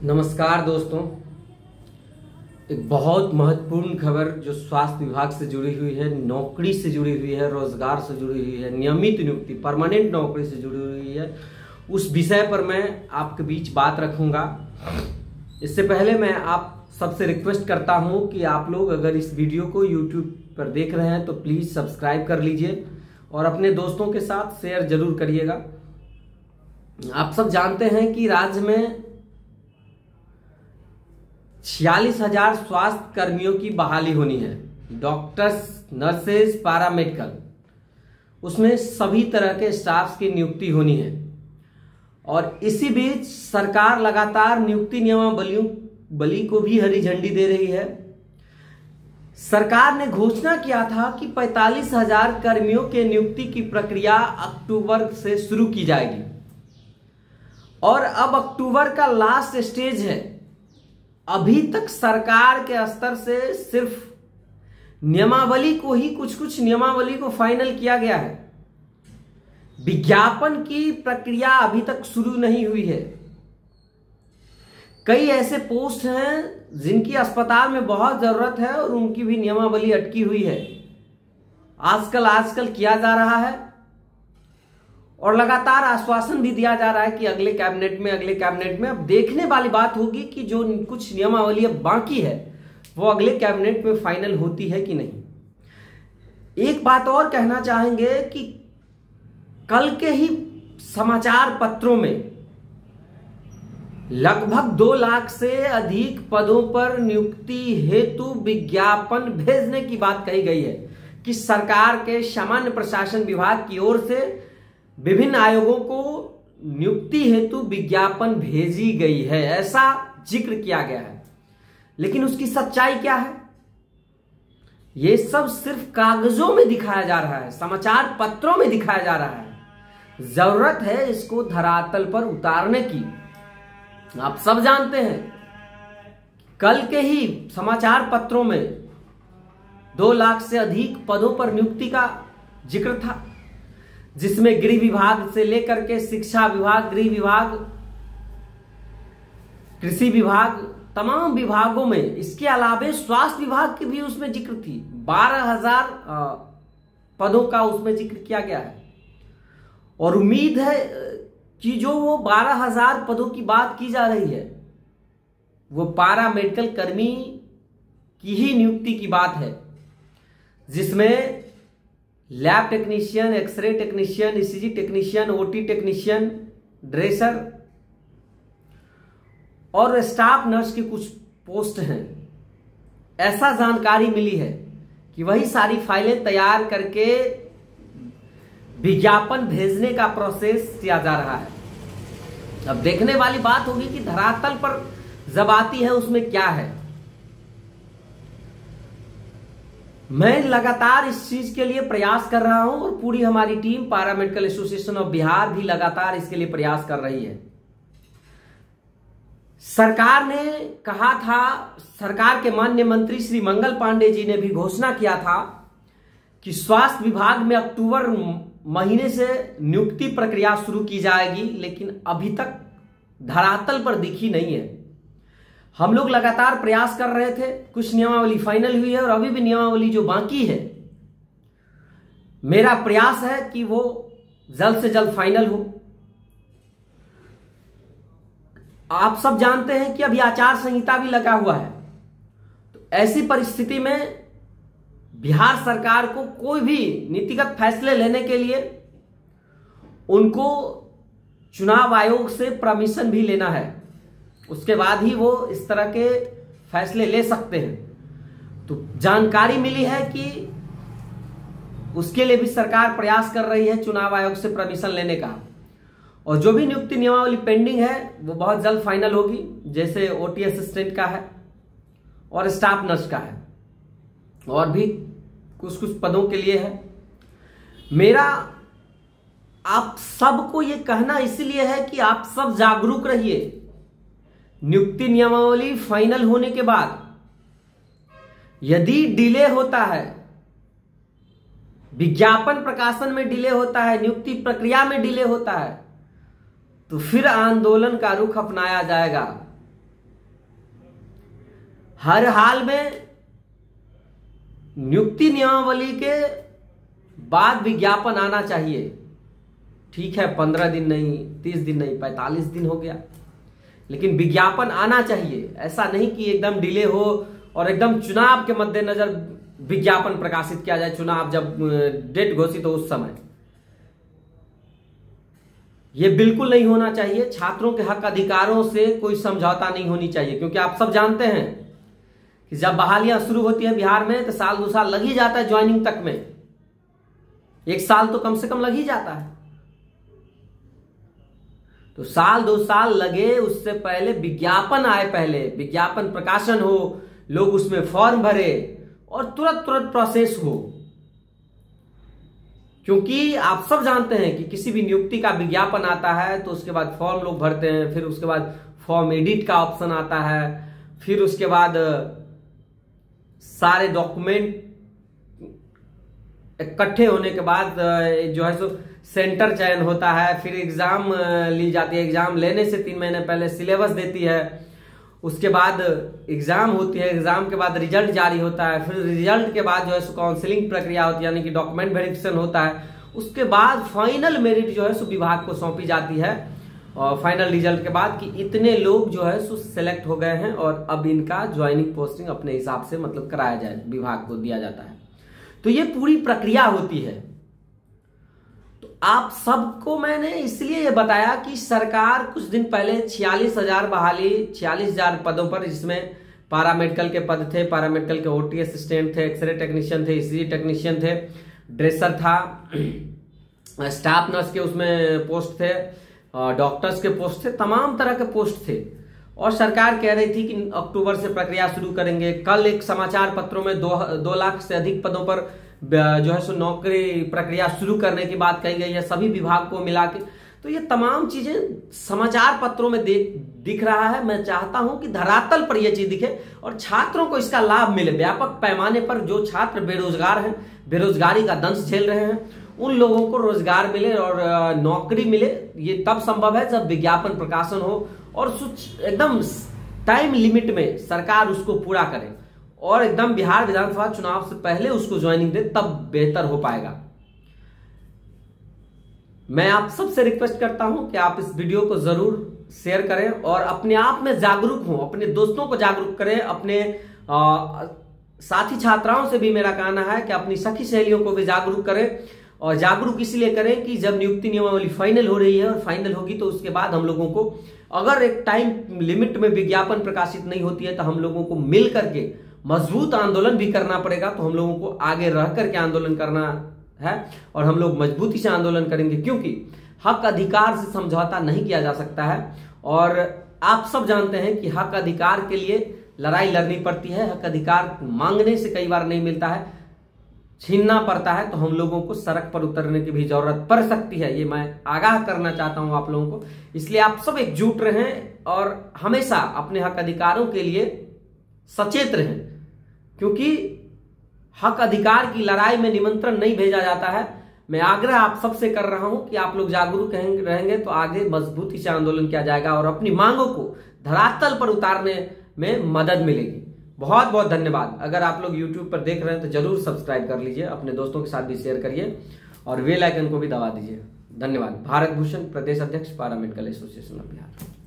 नमस्कार दोस्तों, एक बहुत महत्वपूर्ण खबर जो स्वास्थ्य विभाग से जुड़ी हुई है, नौकरी से जुड़ी हुई है, रोजगार से जुड़ी हुई है, नियमित नियुक्ति परमानेंट नौकरी से जुड़ी हुई है, उस विषय पर मैं आपके बीच बात रखूंगा। इससे पहले मैं आप सबसे रिक्वेस्ट करता हूं कि आप लोग अगर इस वीडियो को YouTube पर देख रहे हैं तो प्लीज सब्सक्राइब कर लीजिए और अपने दोस्तों के साथ शेयर जरूर करिएगा। आप सब जानते हैं कि राज्य में 46,000 स्वास्थ्य कर्मियों की बहाली होनी है, डॉक्टर्स, नर्सेज, पैरामेडिकल, उसमें सभी तरह के स्टाफ्स की नियुक्ति होनी है। और इसी बीच सरकार लगातार नियुक्ति नियमावली को भी हरी झंडी दे रही है। सरकार ने घोषणा किया था कि 45,000 कर्मियों के नियुक्ति की प्रक्रिया अक्टूबर से शुरू की जाएगी और अब अक्टूबर का लास्ट स्टेज है। अभी तक सरकार के स्तर से सिर्फ नियमावली को ही कुछ नियमावली को फाइनल किया गया है। विज्ञापन की प्रक्रिया अभी तक शुरू नहीं हुई है। कई ऐसे पोस्ट हैं जिनकी अस्पताल में बहुत जरूरत है और उनकी भी नियमावली अटकी हुई है। आजकल किया जा रहा है और लगातार आश्वासन भी दिया जा रहा है कि अगले कैबिनेट में। अब देखने वाली बात होगी कि जो कुछ नियमावली अब बाकी है वो अगले कैबिनेट में फाइनल होती है कि नहीं। एक बात और कहना चाहेंगे कि कल के ही समाचार पत्रों में लगभग 2 लाख से अधिक पदों पर नियुक्ति हेतु विज्ञापन भेजने की बात कही गई है कि सरकार के सामान्य प्रशासन विभाग की ओर से विभिन्न आयोगों को नियुक्ति हेतु विज्ञापन भेजी गई है, ऐसा जिक्र किया गया है। लेकिन उसकी सच्चाई क्या है? यह सब सिर्फ कागजों में दिखाया जा रहा है, समाचार पत्रों में दिखाया जा रहा है। जरूरत है इसको धरातल पर उतारने की। आप सब जानते हैं कल के ही समाचार पत्रों में 2 लाख से अधिक पदों पर नियुक्ति का जिक्र था, जिसमें गृह विभाग से लेकर के शिक्षा विभाग, गृह विभाग, कृषि विभाग, तमाम विभागों में, इसके अलावे स्वास्थ्य विभाग की भी उसमें जिक्र थी। 12,000 पदों का उसमें जिक्र किया गया है और उम्मीद है कि जो वो 12,000 पदों की बात की जा रही है वो पैरा मेडिकल कर्मी की ही नियुक्ति की बात है, जिसमें lab technician, x-ray technician, ECG technician, OT technician, dresser और स्टाफ नर्स की कुछ पोस्ट हैं। ऐसा जानकारी मिली है कि वही सारी फाइलें तैयार करके विज्ञापन भेजने का प्रोसेस किया जा रहा है। अब देखने वाली बात होगी कि धरातल पर जब आती है उसमें क्या है। मैं लगातार इस चीज के लिए प्रयास कर रहा हूं और पूरी हमारी team paramedical association of Bihar भी लगातार इसके लिए प्रयास कर रही है। सरकार ने कहा था, सरकार के माननीय मंत्री श्री मंगल पांडे जी ने भी घोषणा किया था कि स्वास्थ्य विभाग में अक्टूबर महीने से नियुक्ति प्रक्रिया शुरू की जाएगी, लेकिन अभी तक धरातल पर दिखी नहीं है। हम लोग लगातार प्रयास कर रहे थे, कुछ नियमावली फाइनल हुई है और अभी भी नियमावली जो बाकी है, मेरा प्रयास है कि वो जल्द से जल्द फाइनल हो। आप सब जानते हैं कि अभी आचार संहिता भी लगा हुआ है, तो ऐसी परिस्थिति में बिहार सरकार को कोई भी नीतिगत फैसले लेने के लिए उनको चुनाव आयोग से परमिशन भी लेना है, उसके बाद ही वो इस तरह के फैसले ले सकते हैं। तो जानकारी मिली है कि उसके लिए भी सरकार प्रयास कर रही है चुनाव आयोग से परमिशन लेने का, और जो भी नियुक्ति नियमावली पेंडिंग है वो बहुत जल्द फाइनल होगी, जैसे ओटी असिस्टेंट का है और स्टाफ नर्स का है और भी कुछ पदों के लिए है। मेरा आप सबको ये कहना इसलिए है कि आप सब जागरूक रहिए। नियुक्ति नियमावली फाइनल होने के बाद यदि डिले होता है, विज्ञापन प्रकाशन में डिले होता है, नियुक्ति प्रक्रिया में डिले होता है, तो फिर आंदोलन का रुख अपनाया जाएगा। हर हाल में नियुक्ति नियमावली के बाद विज्ञापन आना चाहिए। ठीक है, 15 दिन नहीं, 30 दिन नहीं, 45 दिन हो गया, लेकिन विज्ञापन आना चाहिए। ऐसा नहीं कि एकदम डिले हो और एकदम चुनाव के मद्देनजर विज्ञापन प्रकाशित किया जाए, चुनाव जब डेट घोषित हो उस समय। यह बिल्कुल नहीं होना चाहिए। छात्रों के हक अधिकारों से कोई समझौता नहीं होनी चाहिए, क्योंकि आप सब जानते हैं कि जब बहालियां शुरू होती है बिहार में तो साल 2 साल लग ही जाता है ज्वाइनिंग तक में। 1 साल तो कम से कम लग ही जाता है। तो साल 2 साल लगे, उससे पहले विज्ञापन आए, पहले विज्ञापन प्रकाशन हो, लोग उसमें फॉर्म भरे और तुरंत प्रोसेस हो। क्योंकि आप सब जानते हैं कि किसी भी नियुक्ति का विज्ञापन आता है तो उसके बाद फॉर्म लोग भरते हैं, फिर उसके बाद फॉर्म एडिट का ऑप्शन आता है, फिर उसके बाद सारे डॉक्यूमेंट इकट्ठे होने के बाद जो है सो सेंटर चयन होता है, फिर एग्जाम ली जाती है। एग्जाम लेने से 3 महीने पहले सिलेबस देती है, उसके बाद एग्जाम होती है, एग्जाम के बाद रिजल्ट जारी होता है, फिर रिजल्ट के बाद जो है सो काउंसलिंग प्रक्रिया होती है, यानी कि डॉक्यूमेंट वेरिफिकेशन होता है। उसके बाद फाइनल मेरिट जो है सो विभाग को सौंपी जाती है, और फाइनल रिजल्ट के बाद कि इतने लोग जो है सो सिलेक्ट हो गए हैं और अब इनका ज्वाइनिंग पोस्टिंग अपने हिसाब से मतलब कराया जाए, विभाग को दिया जाता है। तो ये पूरी प्रक्रिया होती है। तो आप सबको मैंने इसलिए ये बताया कि सरकार कुछ दिन पहले 46,000 बहाली, 46,000 पदों पर, जिसमें पैरामेडिकल के पद थे, पैरामेडिकल के ओटी असिस्टेंट थे, एक्सरे टेक्नीशियन थे, ईसीजी टेक्नीशियन थे, ड्रेसर था, स्टाफ नर्स के उसमें पोस्ट थे, डॉक्टर्स के पोस्ट थे, तमाम तरह के पोस्ट थे। और सरकार कह रही थी कि अक्टूबर से प्रक्रिया शुरू करेंगे। कल एक समाचार पत्रों में 2 लाख से अधिक पदों पर जो है सो नौकरी प्रक्रिया शुरू करने की बात कही गई है, सभी विभाग को मिला के। तो ये तमाम चीजें समाचार पत्रों में दिख रहा है। मैं चाहता हूं कि धरातल पर यह चीज दिखे और छात्रों को इसका लाभ मिले। व्यापक पैमाने पर जो छात्र बेरोजगार हैं, बेरोजगारी का दंश झेल रहे हैं, उन लोगों को रोजगार मिले और नौकरी मिले। ये तब संभव है जब विज्ञापन प्रकाशन हो और एकदम टाइम लिमिट में सरकार उसको पूरा करे और एकदम बिहार विधानसभा चुनाव से पहले उसको ज्वाइनिंग दे, तब बेहतर हो पाएगा। मैं आप सबसे रिक्वेस्ट करता हूं कि आप इस वीडियो को जरूर शेयर करें और अपने आप में जागरूक हों, अपने दोस्तों को जागरूक करें, अपने साथी छात्राओं से भी मेरा कहना है कि अपनी सखी सहेलियों को भी जागरूक करें। और जागरूक इसलिए करें कि जब नियुक्ति नियमावली फाइनल हो रही है और फाइनल होगी तो उसके बाद हम लोगों को, अगर एक टाइम लिमिट में विज्ञापन प्रकाशित नहीं होती है तो हम लोगों को मिल करके मजबूत आंदोलन भी करना पड़ेगा। तो हम लोगों को आगे रह करके आंदोलन करना है और हम लोग मजबूती से आंदोलन करेंगे, क्योंकि हक अधिकार से समझौता नहीं किया जा सकता है। और आप सब जानते हैं कि हक अधिकार के लिए लड़ाई लड़नी पड़ती है। हक अधिकार मांगने से कई बार नहीं मिलता है, छीनना पड़ता है। तो हम लोगों को सड़क पर उतरने की भी जरूरत पड़ सकती है, ये मैं आगाह करना चाहता हूं आप लोगों को। इसलिए आप सब एकजुट रहें और हमेशा अपने हक अधिकारों के लिए सचेत रहें, क्योंकि हक अधिकार की लड़ाई में निमंत्रण नहीं भेजा जाता है। मैं आग्रह आप सबसे कर रहा हूं कि आप लोग जागरूक रहेंगे तो आगे मजबूती से आंदोलन किया जाएगा और अपनी मांगों को धरातल पर उतारने में मदद मिलेगी। बहुत बहुत धन्यवाद। अगर आप लोग YouTube पर देख रहे हैं तो जरूर सब्सक्राइब कर लीजिए, अपने दोस्तों के साथ भी शेयर करिए और बेल आइकन को भी दबा दीजिए। धन्यवाद। भारत भूषण, प्रदेश अध्यक्ष, पैरामेडिकल एसोसिएशन ऑफ बिहार।